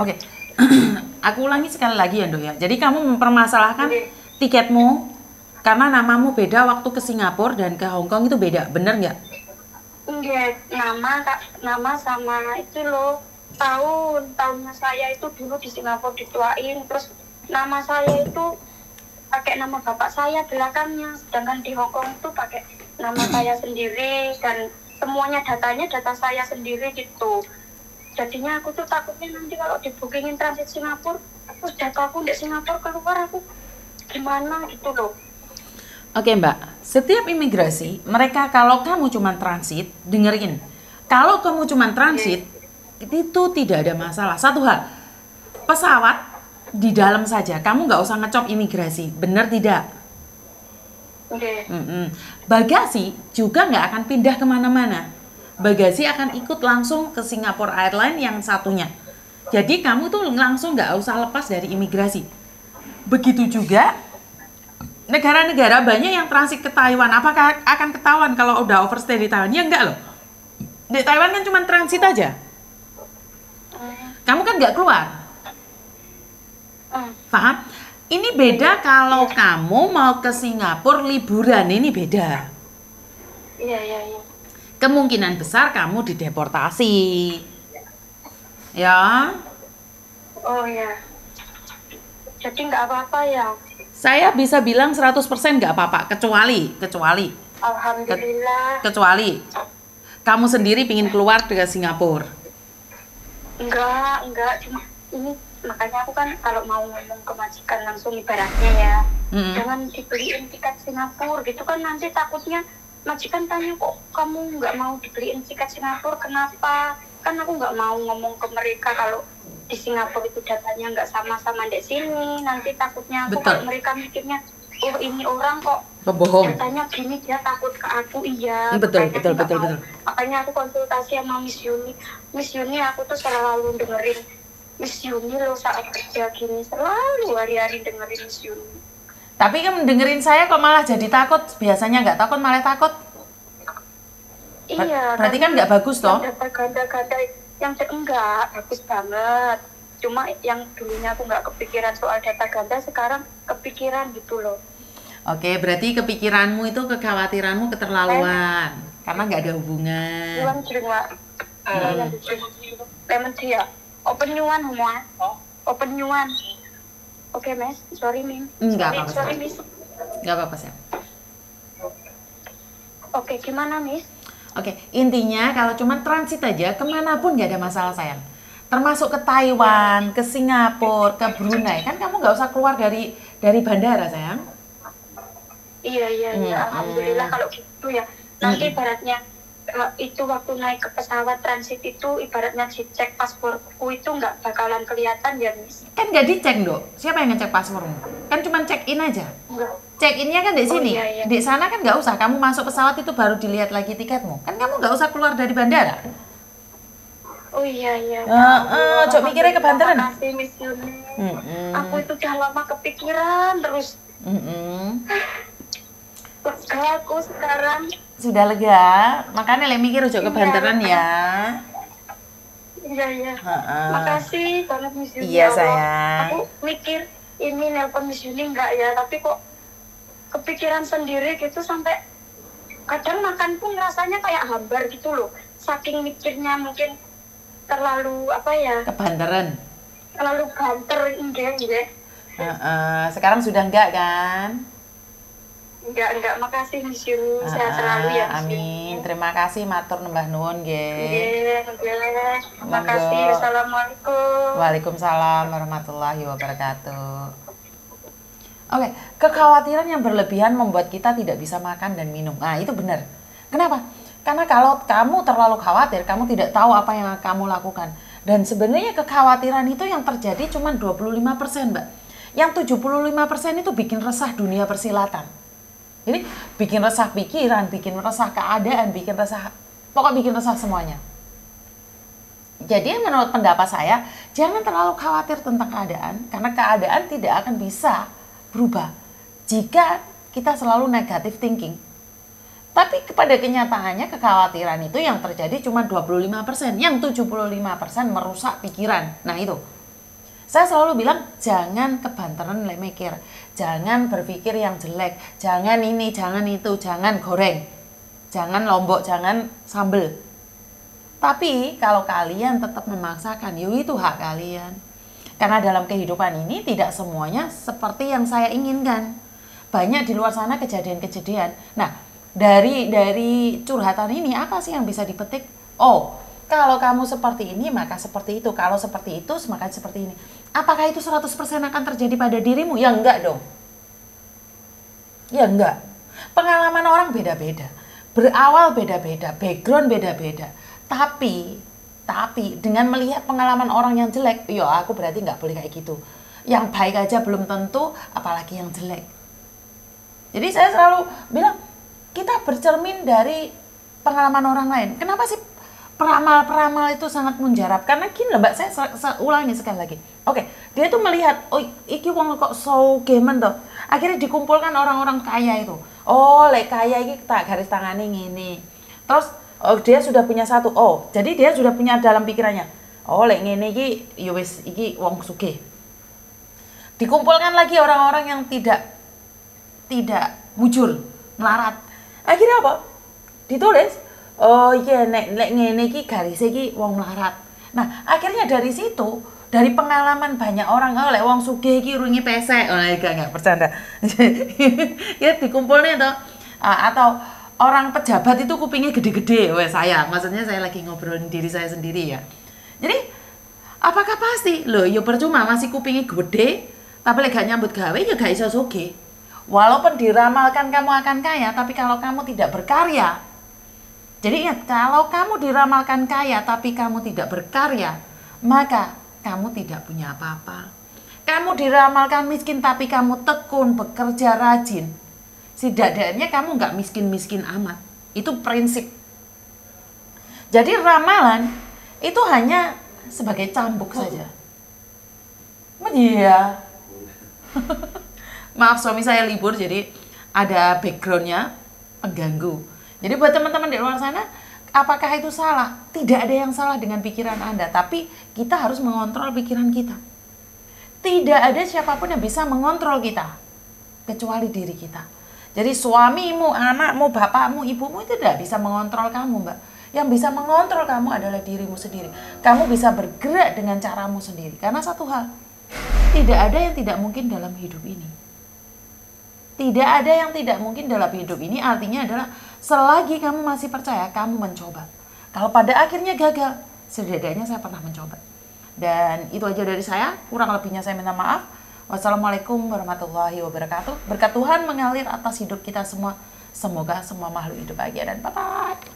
Oke. Aku ulangi sekali lagi ya, Dok ya. Jadi kamu mempermasalahkan Oke. tiketmu karena namamu beda waktu ke Singapura dan ke Hong Kong itu beda, bener nggak? Enggak, nama sama itu loh, tahunnya saya itu dulu di Singapura dituain, terus nama saya itu pakai nama bapak saya belakangnya, sedangkan di Hong Kong itu pakai nama saya sendiri dan semuanya datanya data saya sendiri gitu. Jadinya aku tuh takutnya nanti kalau di bookingin transit Singapura, terus dataku di Singapura keluar aku gimana gitu loh. Oke Mbak, setiap imigrasi, mereka kalau kamu cuma transit, dengerin. Kalau kamu cuma transit, itu tidak ada masalah. Satu hal, pesawat di dalam saja, kamu nggak usah ngecop imigrasi, bener tidak? Oke. Bagasi juga nggak akan pindah kemana-mana. Bagasi akan ikut langsung ke Singapore Airlines yang satunya. Jadi kamu tuh langsung nggak usah lepas dari imigrasi. Begitu juga negara-negara banyak yang transit ke Taiwan. Apakah akan ketahuan kalau udah overstay di Taiwan? Ya enggak loh. Di Taiwan kan cuma transit aja. Kamu kan nggak keluar. Paham? Ini beda kalau kamu mau ke Singapura liburan, ini beda. Iya, iya, iya. Kemungkinan besar kamu dideportasi. Ya. Oh ya. Jadi nggak apa-apa ya. Saya bisa bilang 100% nggak apa-apa, kecuali Alhamdulillah. kamu sendiri pingin keluar dari Singapura. Enggak, cuma ini makanya aku kan kalau mau ngomong ke majikan langsung ibaratnya ya, jangan dibeliin tiket Singapura gitu kan, nanti takutnya majikan tanya kok kamu nggak mau dibeliin tiket Singapura, kenapa? Kan aku nggak mau ngomong ke mereka kalau di Singapura itu datanya nggak sama-sama di sini, nanti takutnya aku kalau mereka mikirnya oh ini orang kok Pembohong. datanya gini, dia takut ke aku. Iya, Betul. makanya aku konsultasi sama Miss Yuni, aku tuh selalu dengerin Miss Yuni loh saat kerja gini, selalu hari-hari dengerin Miss Yuni. Tapi kan dengerin saya kok malah jadi takut, biasanya nggak takut malah takut. Iya, berarti kan nggak bagus toh? Yang ganda-ganda yang enggak bagus banget, cuma yang dulunya aku nggak kepikiran soal data ganda, sekarang kepikiran gitu loh. Oke, berarti kepikiranmu itu kekhawatiranmu keterlaluan karena nggak ada hubungan. Lemon tea ya? Open nyuan semua. Open nyuan. Oke, Mas. Sorry, Min. Enggak apa-apa. Sorry, Miss. Enggak apa-apa, Sam. Oke, gimana, Miss? Oke, intinya kalau cuma transit aja, kemanapun nggak ada masalah, sayang. Termasuk ke Taiwan, ke Singapura, ke Brunei. Kan kamu nggak usah keluar dari bandara, sayang. Iya. Alhamdulillah kalau gitu ya. Nanti ibaratnya itu waktu naik ke pesawat transit itu ibaratnya dicek pasporku itu nggak bakalan kelihatan ya, Miss? Kan nggak dicek, Dok. Siapa yang ngecek paspormu? Kan cuma check in aja. Enggak. Check innya kan di sini. Iya. Di sana kan nggak usah. Kamu masuk pesawat itu baru dilihat lagi tiketmu. Kan kamu nggak usah keluar dari bandara. Oh iya. Coba mikirnya kebanteran. Makasih, Miss Yuni. Aku itu udah lama kepikiran terus. Lega aku sekarang. Sudah lega, makanya le mikir ojo kebanteran ya. Iya. Makasih banget Miss Yuni. Iya, sayang. Aku mikir ini nelpon Miss Yuni enggak ya, tapi kok kepikiran sendiri gitu, sampai kadang makan pun rasanya kayak hambar gitu loh. Saking mikirnya mungkin terlalu kebanteran. Terlalu banter enggak. Sekarang sudah enggak kan? Enggak, makasih Miss Yuni, sehat selalu ya. Amin. Terima kasih matur nembah nuwun nggih. Makasih. Assalamualaikum. Waalaikumsalam warahmatullahi wabarakatuh. Oke, kekhawatiran yang berlebihan membuat kita tidak bisa makan dan minum. Nah, itu benar. Kenapa? Karena kalau kamu terlalu khawatir, kamu tidak tahu apa yang kamu lakukan. Dan sebenarnya kekhawatiran itu yang terjadi cuma 25%, Mbak. Yang 75% itu bikin resah dunia persilatan. Jadi bikin resah pikiran, bikin resah keadaan, bikin resah semuanya. Jadi menurut pendapat saya, jangan terlalu khawatir tentang keadaan, karena keadaan tidak akan bisa berubah jika kita selalu negative thinking. Tapi pada kenyataannya kekhawatiran itu yang terjadi cuma 25%, yang 75% merusak pikiran. Nah itu. Saya selalu bilang jangan kebanteran mikir, jangan berpikir yang jelek, jangan ini, jangan itu, jangan goreng, jangan lombok, jangan sambel. Tapi kalau kalian tetap memaksakan, itu hak kalian. Karena dalam kehidupan ini tidak semuanya seperti yang saya inginkan. Banyak di luar sana kejadian-kejadian. Nah, dari curhatan ini apa sih yang bisa dipetik? Oh, kalau kamu seperti ini maka seperti itu. Kalau seperti itu maka seperti ini. Apakah itu 100% akan terjadi pada dirimu? Ya enggak dong. Ya enggak. Pengalaman orang beda-beda. Berawal beda-beda, background beda-beda. Tapi dengan melihat pengalaman orang yang jelek, ya aku berarti nggak boleh kayak gitu. Yang baik aja belum tentu, apalagi yang jelek. Jadi saya selalu bilang, kita bercermin dari pengalaman orang lain. Kenapa sih peramal-peramal itu sangat menjarap? Karena gini loh Mbak, saya ulangi sekali lagi. Oke, dia tuh melihat, oh iki wong kok sogemen toh. Akhirnya dikumpulkan orang-orang kaya itu. Oh, lek kaya iki tak garis tangane ngene. Terus oh, dia sudah punya satu. Oh, jadi dia sudah punya dalam pikirannya. Oh, lek ngene iki ya wis iki wong sugih. Dikumpulkan lagi orang-orang yang tidak mujur, melarat. Akhirnya apa? Ditulis, oh iya nek ngene iki garis iki wong melarat. Nah, akhirnya dari situ, dari pengalaman banyak orang, oh lek wong sugih iki rungi pesek. Oh, enggak bercanda. Ya dikumpulnya toh. Atau orang pejabat itu kupingnya gede-gede, maksudnya saya lagi ngobrolin diri saya sendiri ya. Jadi, apakah pasti? Loh, ya percuma masih kupingnya gede, tapi lek gak nyambut gawe ya gak iso sugih. Walaupun diramalkan kamu akan kaya, tapi kalau kamu tidak berkarya. Jadi ingat, kalau kamu diramalkan kaya tapi kamu tidak berkarya, maka kamu tidak punya apa-apa. Kamu diramalkan miskin tapi kamu tekun, bekerja rajin. Setidaknya kamu nggak miskin-miskin amat. Itu prinsip. Jadi ramalan itu hanya sebagai cambuk saja. Iya. Maaf, suami saya libur jadi ada backgroundnya pengganggu. Jadi buat teman-teman di luar sana, apakah itu salah? Tidak ada yang salah dengan pikiran Anda, tapi kita harus mengontrol pikiran kita. Tidak ada siapapun yang bisa mengontrol kita kecuali diri kita. Jadi suamimu, anakmu, bapakmu, ibumu itu tidak bisa mengontrol kamu, Mbak. Yang bisa mengontrol kamu adalah dirimu sendiri. Kamu bisa bergerak dengan caramu sendiri. Karena satu hal, tidak ada yang tidak mungkin dalam hidup ini. Tidak ada yang tidak mungkin dalam hidup ini, artinya adalah selagi kamu masih percaya, kamu mencoba. Kalau pada akhirnya gagal, setidaknya saya pernah mencoba. Dan itu aja dari saya, kurang lebihnya saya minta maaf. Wassalamualaikum warahmatullahi wabarakatuh. Berkat Tuhan mengalir atas hidup kita semua. Semoga semua makhluk hidup bahagia dan bye-bye.